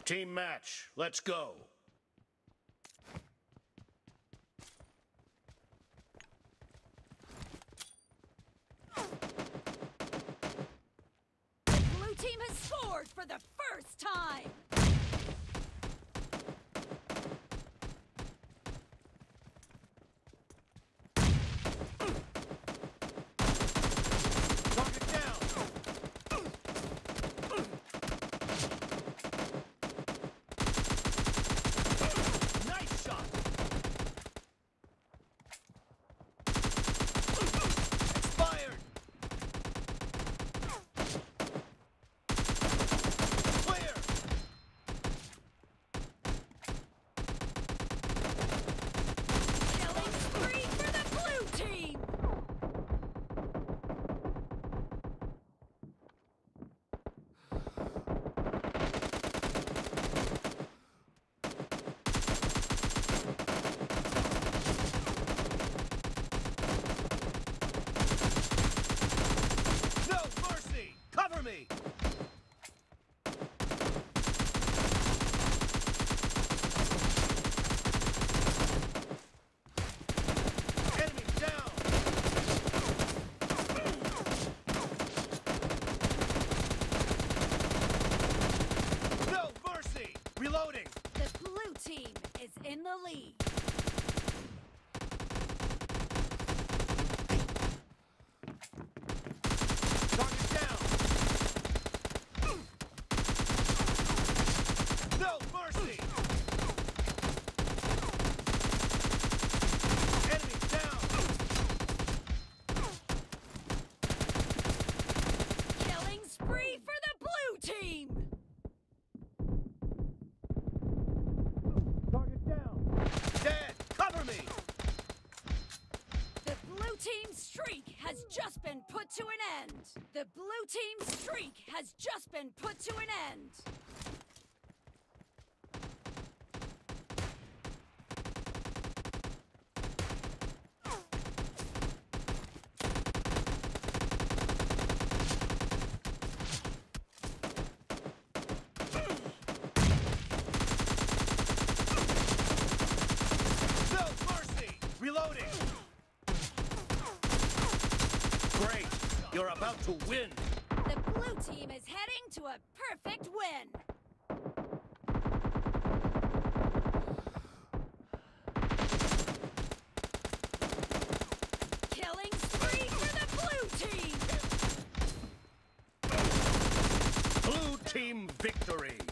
Team match, let's go. The blue team has scored for the first time. Reloading! The blue team is in the lead. Target down! No mercy! Enemy down! Killing spree for the blue team! Target down! Dead! Cover me! The blue team's streak has just been put to an end. The blue team's streak has just been put to an end. No mercy! Reloading! Great! You're about to win! The blue team is heading to a perfect win. Killing spree for the blue team. Blue team victory!